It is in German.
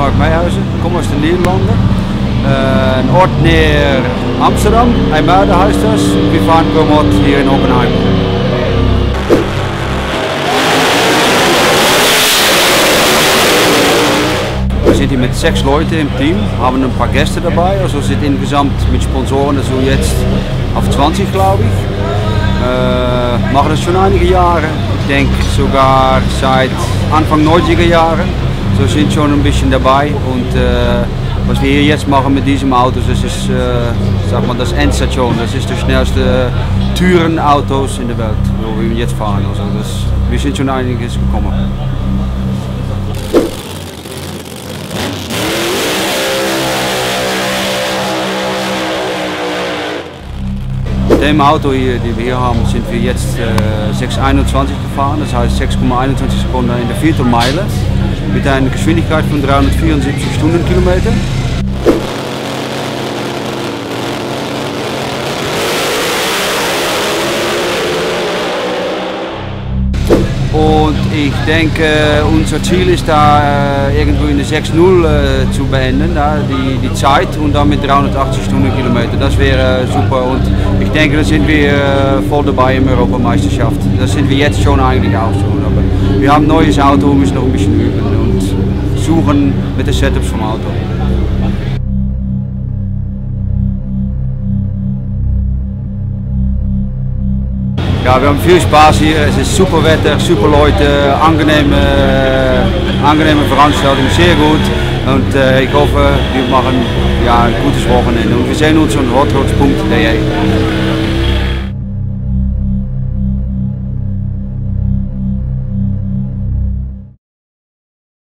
Mark Meijhuizen, kom aus den Niederlanden. Ein Ort näher Amsterdam, IJmuiden heißt das. Wir fahren per Mod hier in Oppenheim. Wir sind hier mit 6 Leuten im Team, haben ein paar Gäste dabei, also sind insgesamt mit Sponsoren also jetzt auf 20 glaube ich. Machen das schon einige Jahre, ich denke sogar seit Anfang 90er Jahren, so sind schon ein bisschen dabei und was wir hier jetzt machen mit diesem Auto, das ist sag mal das Endstation, das ist das schnellste Türenautos in der Welt, wo wir jetzt fahren, also wir sind schon einiges gekommen. Mit dem Auto hier, die wir hier haben, sind wir jetzt 6,21 gefahren, das heißt 6,21 Sekunden in der Viertelmeile mit einer Geschwindigkeit von 374 Stundenkilometer. Und ich denke, unser Ziel ist da irgendwo in der 6.0 zu beenden, da, die Zeit und dann mit 380 Stundenkilometer. Das wäre super und ich denke, da sind wir voll dabei in der Europameisterschaft. Das sind wir jetzt schon eigentlich auch schon. Aber wir haben ein neues Auto, müssen noch ein bisschen üben und suchen mit den Setups vom Auto. Ja, wir haben viel Spaß hier, es ist super Wetter, super Leute, angenehme Veranstaltung, sehr gut und ich hoffe, wir machen ja, ein gutes Wochenende und wir sehen uns an hotrods.de.